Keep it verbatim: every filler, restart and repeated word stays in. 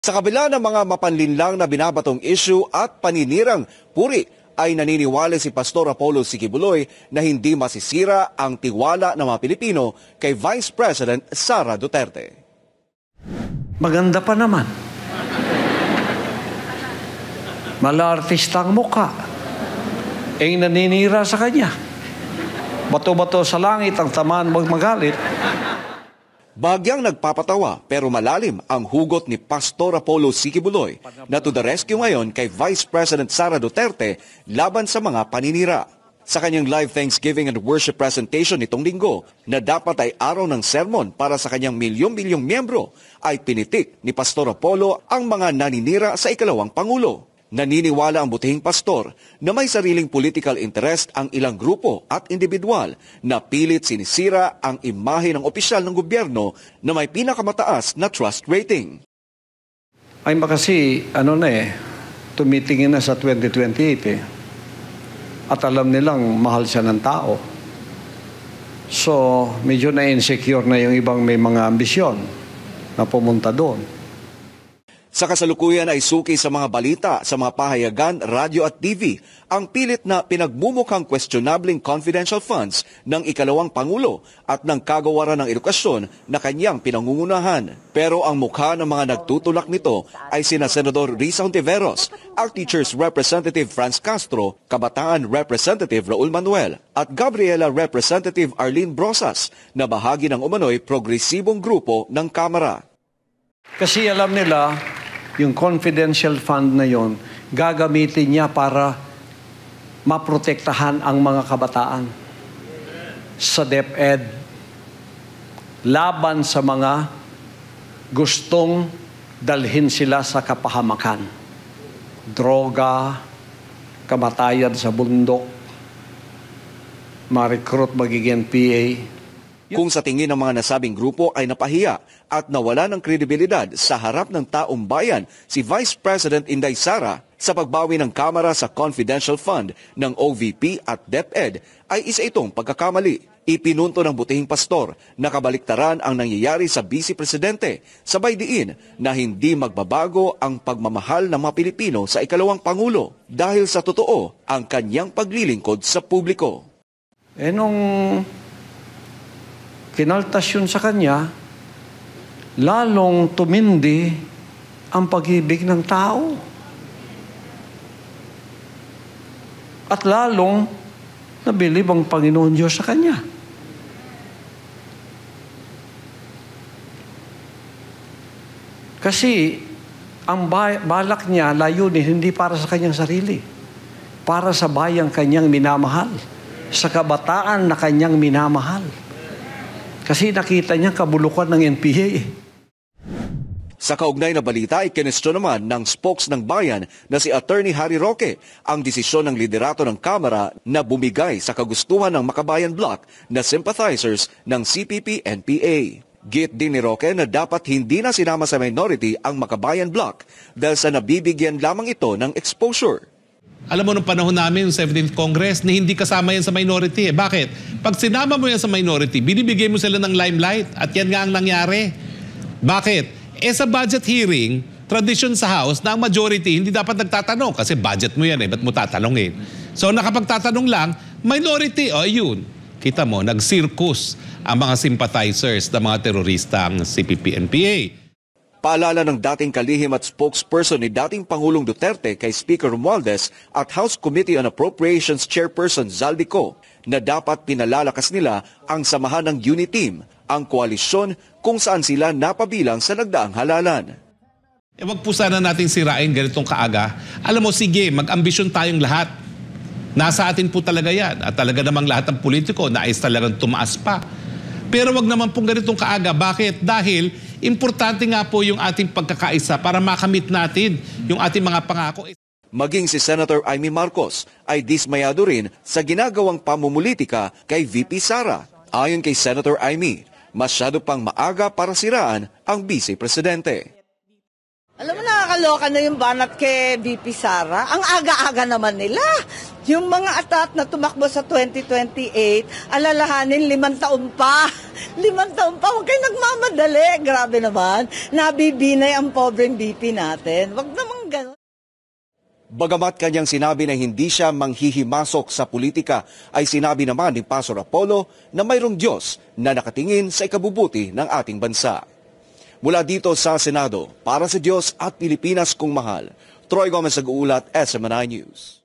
Sa kabila ng mga mapanlinlang na binabatong issue at paninirang puri, ay naniniwala si Pastor Apollo C. Quiboloy na hindi masisira ang tiwala ng mga Pilipino kay Vice President Sara Duterte. Maganda pa naman. Malartista ang mukha. Eh naninira sa kanya. Bato-bato sa langit ang tamaan magmagalit. Bagyang nagpapatawa pero malalim ang hugot ni Pastor Apollo C. Quiboloy na to the rescue ngayon kay Vice President Sara Duterte laban sa mga paninira. Sa kanyang live Thanksgiving and worship presentation nitong linggo na dapat ay araw ng sermon para sa kanyang milyong-milyong miyembro, ay pinitik ni Pastor Apollo ang mga naninira sa ikalawang Pangulo. Naniniwala ang butihing pastor na may sariling political interest ang ilang grupo at individual na pilit sinisira ang imahe ng opisyal ng gobyerno na may pinakamataas na trust rating. Ay makasi, ano na eh, tumitingin na sa twenty twenty-eight eh. At alam nilang mahal siya ng tao. So, medyo na-insecure na yung ibang may mga ambisyon na pumunta doon. Sa kasalukuyan ay suki sa mga balita, sa mga pahayagan, radyo at T V, ang pilit na pinagmumukhang questionabling confidential funds ng ikalawang Pangulo at ng kagawaran ng edukasyon na kanyang pinangungunahan. Pero ang mukha ng mga nagtutulak nito ay sina Senador Risa Hontiveros, Art Teachers Representative Franz Castro, Kabataan Representative Raul Manuel at Gabriela Representative Arlene Brosas na bahagi ng umano'y progresibong grupo ng Kamara. Kasi alam nila, yung confidential fund na yon, gagamitin niya para maprotektahan ang mga kabataan sa DepEd laban sa mga gustong dalhin sila sa kapahamakan. Droga, kamatayan sa bundok, ma-recruit magiging P A. Kung sa tingin ng mga nasabing grupo ay napahiya at nawala ng kredibilidad sa harap ng taong bayan si Vice President Inday Sara sa pagbawi ng Kamara sa confidential fund ng O V P at DepEd, ay isa itong pagkakamali. Ipinunto ng butihing pastor na kabaliktaran ang nangyayari sa Vice Presidente, sabay diin na hindi magbabago ang pagmamahal ng mga Pilipino sa ikalawang Pangulo dahil sa totoo ang kanyang paglilingkod sa publiko. Eh nung kinaltas yun sa kanya, lalong tumindi ang pag-ibig ng tao. At lalong nabilib ang Panginoon Diyos sa kanya. Kasi ang balak niya, layunin, hindi para sa kanyang sarili. Para sa bayang kanyang minamahal. Sa kabataan na kanyang minamahal. Kasi nakita niya kabulukan ng N P A. Sa kaugnay na balita ay kinestyon naman ng spokes ng bayan na si Attorney Harry Roque ang desisyon ng liderato ng Kamara na bumigay sa kagustuhan ng Makabayan Bloc na sympathizers ng C P P N P A. Git din ni Roque na dapat hindi na sinama sa minority ang Makabayan Bloc dahil sa nabibigyan lamang ito ng exposure. Alam mo, nung panahon namin, yung seventeenth Congress, na hindi kasama yan sa minority. Eh. Bakit? Pag sinama mo yan sa minority, binibigay mo sila ng limelight at yan nga ang nangyari. Bakit? Eh sa budget hearing, tradition sa House na ang majority hindi dapat nagtatanong kasi budget mo yan eh, ba't mo tatanungin? So nakapagtatanong lang, minority, o oh, yun. Kita mo, nag-circus ang mga sympathizers ng mga terorista ang C P P N P A. Paalala ng dating kalihim at spokesperson ni dating Pangulong Duterte kay Speaker Romualdez at House Committee on Appropriations Chairperson Zaldico na dapat pinalalakas nila ang samahan ng UNITEAM, ang koalisyon kung saan sila napabilang sa nagdaang halalan. E wag po sana natin sirain ganitong kaaga. Alam mo, sige, mag-ambisyon tayong lahat. Nasa atin po talaga yan. At talaga namang lahat ng politiko nais talagang tumaas pa. Pero wag naman pong ganitong kaaga. Bakit? Dahil importante nga po yung ating pagkakaisa para makamit natin yung ating mga pangako. Maging si Senator Amy Marcos ay dismayado rin sa ginagawang pamumulitika kay V P Sara. Ayon kay Senator Amy, masyado pang maaga para siraan ang Vice Presidente. Alam mo, nakakaloka na yung banat kay V P Sara. Ang aga-aga naman nila. Yung mga atat na tumakbo sa twenty twenty-eight, alalahanin limang taon pa. Limang taon pa, huwag kayo nagmamadali. Grabe naman, nabibinay ang pobreng B P natin. Huwag naman gano'n. Bagamat kanyang sinabi na hindi siya manghihimasok sa politika, ay sinabi naman ni Pastor Apollo na mayroong Diyos na nakatingin sa ikabubuti ng ating bansa. Mula dito sa Senado, para sa Diyos at Pilipinas kong mahal, Troy Gomez nag-uulat, S M N I News.